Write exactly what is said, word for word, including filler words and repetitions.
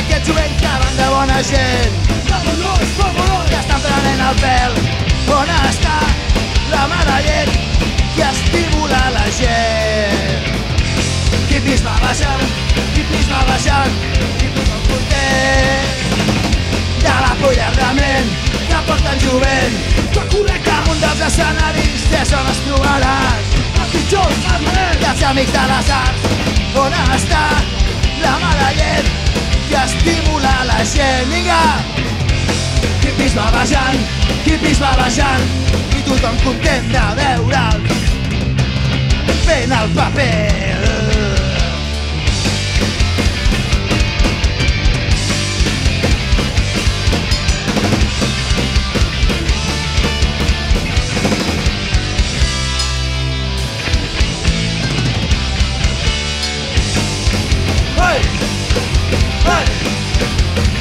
aquest jovent que van de bona gent. Vámonos, vámonos, que estan prenent el pèl. On està la mare llet que estimula la gent? Hippies va baixant, hippies va baixant, hippies va content de la polla realment que porten jovent. Que corrent damunt dels escenaris tres homes trobaràs els pitjors armaments i els amics de les arts. On està la mare llet que estimula la gent? Vinga! Hippies va baixant, hippies va baixant i tothom content de veure'l fent el paper. Hey! Hey!